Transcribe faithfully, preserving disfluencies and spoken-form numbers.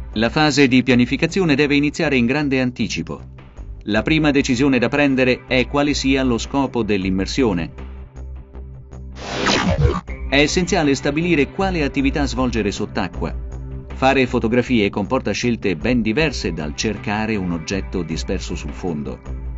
La fase di pianificazione deve iniziare in grande anticipo. La prima decisione da prendere è quale sia lo scopo dell'immersione. È essenziale stabilire quale attività svolgere sott'acqua. Fare fotografie comporta scelte ben diverse dal cercare un oggetto disperso sul fondo.